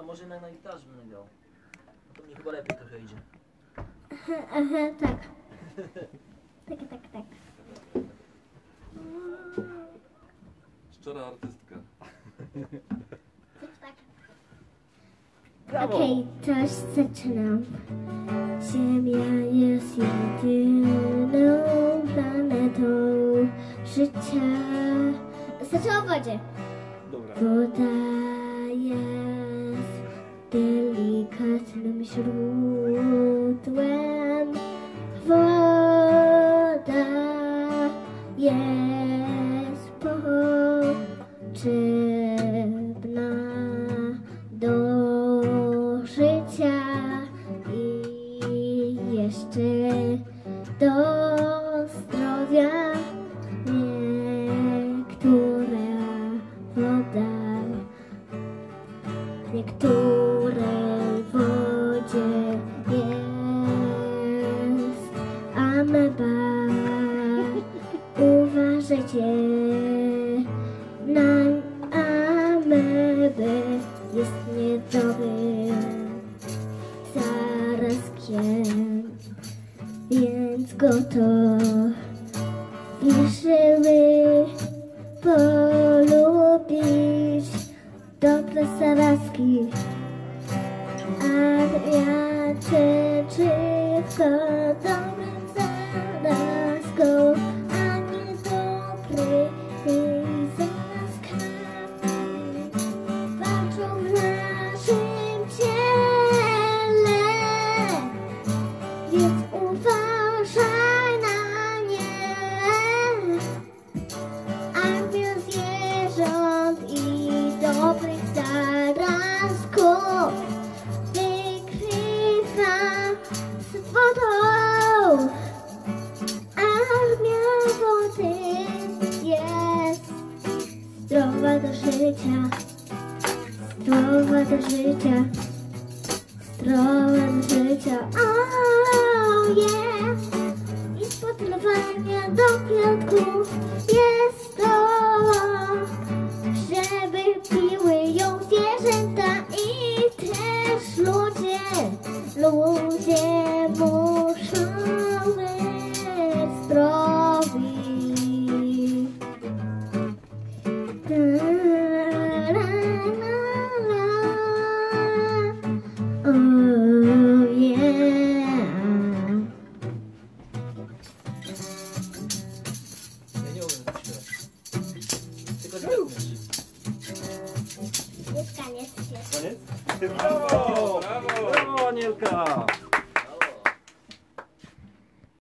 może na gitarze będę grał. No to mi chyba lepiej trochę idzie. Aha, tak. Tak. Szczera artystka. Okej, to już zaczynam. Ziemia jest jedyną planetą życia. Zaczęła w wodzie. Dobra. Woda jest delikatnym źródłem. Woda jest potrzebna do życia i jeszcze do zdrowia. W niektórej wodzie jest ameba. Uważajcie na amebę, jest niezdrowym zarazkiem, więc go to żeby polubić dobre zarazki. A ja przeciwko dobrym zarazkom, a nie dobrymi zarazkami walczą w naszym ciele, więc uważaj na nie. Armię zwierząt i dobrych zarazków wykrywa z wodą. Armia wody jest zdrowa do życia, zdrowa do życia, zdrowa do życia. Oh yeah! I z podlewania do kwiatków jest to, żeby piły ją zwierzęta i też ludzie. Ludzie muszą być zdrowi. Oh yeah. Ja nie umiem tak śpiewać. Tylko zgadnąć. Jest koniec. Koniec? Brawo! Brawo! Brawo, Anielka!